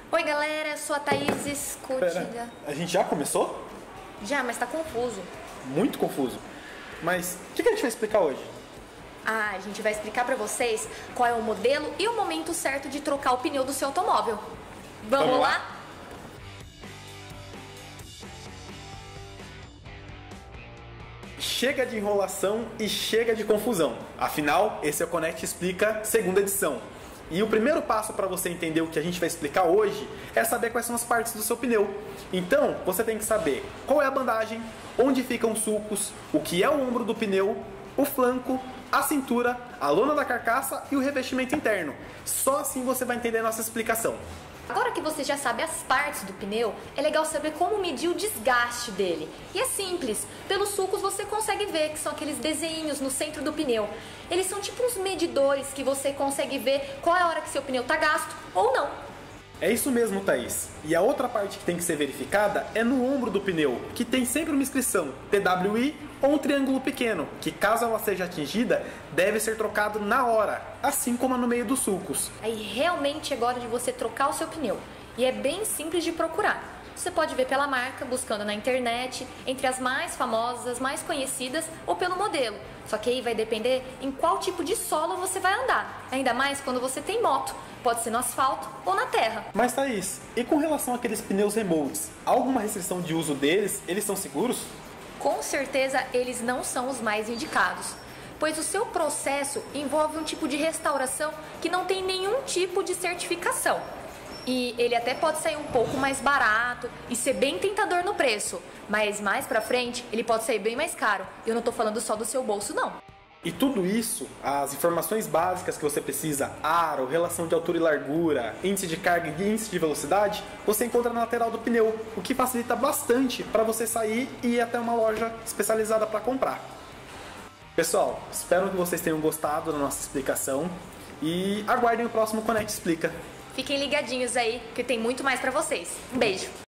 Oi galera, eu sou a Thaís Curtida. Pera, a gente já começou? Já, mas tá confuso. Muito confuso. Mas o que a gente vai explicar hoje? A gente vai explicar pra vocês qual é o modelo e o momento certo de trocar o pneu do seu automóvel. Vamos lá? Chega de enrolação e chega de confusão. Afinal, esse é o Connect Explica segunda edição. E o primeiro passo para você entender o que a gente vai explicar hoje é saber quais são as partes do seu pneu. Então, você tem que saber qual é a bandagem, onde ficam os sulcos, o que é o ombro do pneu, o flanco, a cintura, a lona da carcaça e o revestimento interno. Só assim você vai entender a nossa explicação. Agora que você já sabe as partes do pneu, é legal saber como medir o desgaste dele. E é simples, pelos sulcos você consegue ver que são aqueles desenhinhos no centro do pneu. Eles são tipo uns medidores que você consegue ver qual é a hora que seu pneu está gasto ou não. É isso mesmo, Thaís. E a outra parte que tem que ser verificada é no ombro do pneu, que tem sempre uma inscrição TWI ou um triângulo pequeno, que caso ela seja atingida, deve ser trocado na hora, assim como no meio dos sulcos. Aí realmente é hora de você trocar o seu pneu. E é bem simples de procurar. Você pode ver pela marca, buscando na internet, entre as mais famosas, as mais conhecidas, ou pelo modelo. Só que aí vai depender em qual tipo de solo você vai andar. Ainda mais quando você tem moto. Pode ser no asfalto ou na terra. Mas Thaís, e com relação àqueles pneus remotes, há alguma restrição de uso deles? Eles são seguros? Com certeza eles não são os mais indicados, pois o seu processo envolve um tipo de restauração que não tem nenhum tipo de certificação. E ele até pode sair um pouco mais barato e ser bem tentador no preço, mas mais pra frente ele pode sair bem mais caro. Eu não tô falando só do seu bolso não. E tudo isso, as informações básicas que você precisa, aro, relação de altura e largura, índice de carga e índice de velocidade, você encontra na lateral do pneu, o que facilita bastante para você sair e ir até uma loja especializada para comprar. Pessoal, espero que vocês tenham gostado da nossa explicação e aguardem o próximo Connect Explica. Fiquem ligadinhos aí, que tem muito mais pra vocês. Um beijo!